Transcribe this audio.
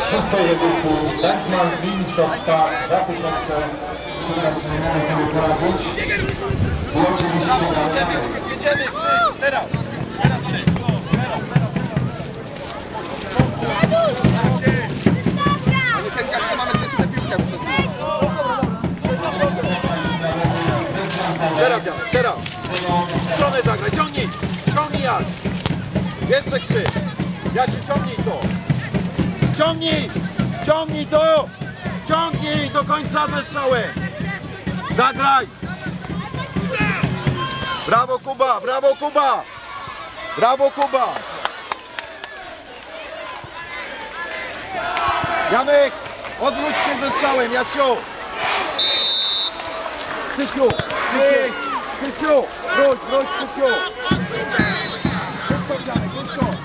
szóstej edycji Landmark Mini Shop Park 2013 nie mogę sobie poradzić. I oczywiście jedziemy, Krzyś, teraz Krzyś, teraz. Ale sędziaczka mamy też tę piłkę. Teraz. W stronę zagraj, ciągnij jak. Jeszcze Krzyś. Jasiu, ciągnij to. Ciągnij do końca ze strzałem. Zagraj. Brawo Kuba. Janek, odwróć się ze strzałem, Jasiu. Krzysiu, wróć, Krzysiu. Szybko, Janek, szybko.